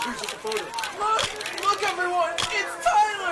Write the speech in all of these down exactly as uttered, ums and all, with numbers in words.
appreciate the photo. Look! Look, everyone! It's Tyler!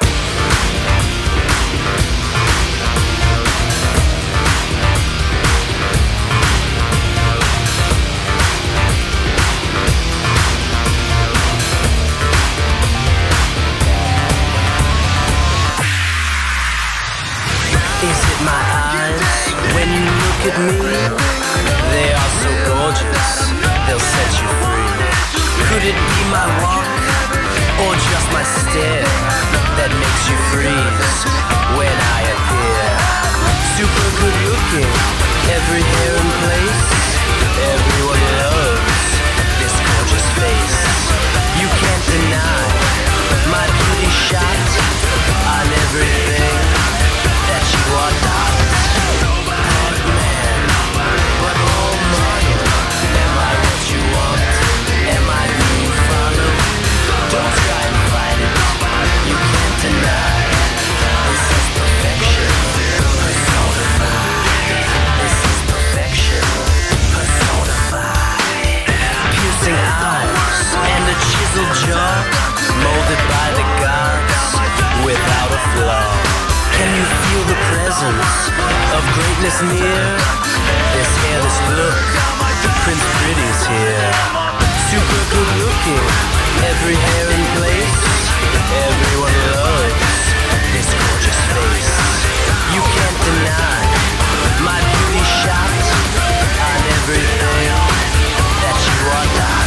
Is it my eyes when you look at me? They are so gorgeous, they'll set you free. Could it be my walk, or just my stare, that makes you freeze when I appear? Super good looking, every hair in place. Everyone loves this gorgeous face. You can't deny my beauty shot on everything that you are not. Hard man, but all mine. Am I what you want? Am I who you follow? Don't try and fight it, you can't deny. This is perfection, personified. This is perfection, personified. Piercing eyes and a chiseled jaw, molded by the gods without a flaw. Can you feel the presence of greatness near? This hair, this look, Prince Pretty's here. Super good looking, every hair in place. Everyone loves this gorgeous face. You can't deny my beauty shot on everything that you are not.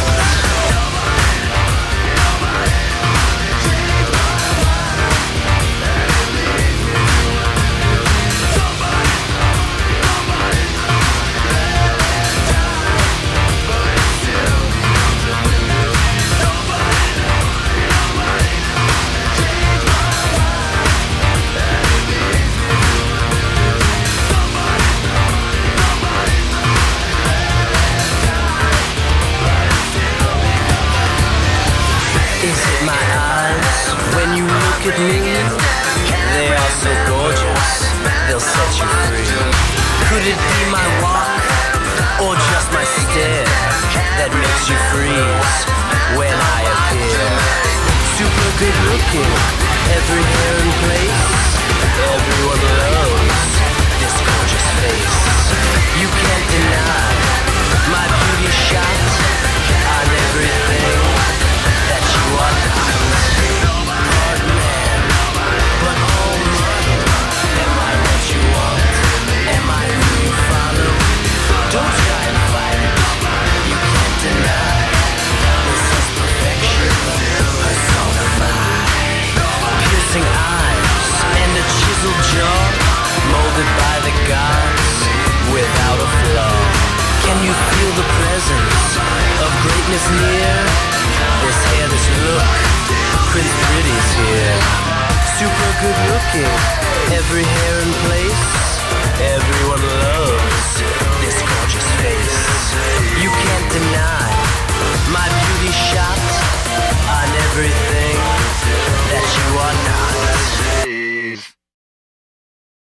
Is it my eyes when you look at me? They are so gorgeous, they'll set you free. Could it be my walk, or just my stare, that makes you freeze when I appear? Super good looking, every hair in place. Everyone loves this gorgeous face. You can't deny my beauty shot on everything that you are not. Hard man, but all mine. Am I what you want? Am I who you follow? Don't try and fight it, you can't deny. This is perfection, personified. Piercing eyes and a chiseled jaw, molded by the gods without a flaw. Can you feel the presence of greatness near? This hair, this look, Prince Pretty's here. Super good looking, every hair in place. Everyone loves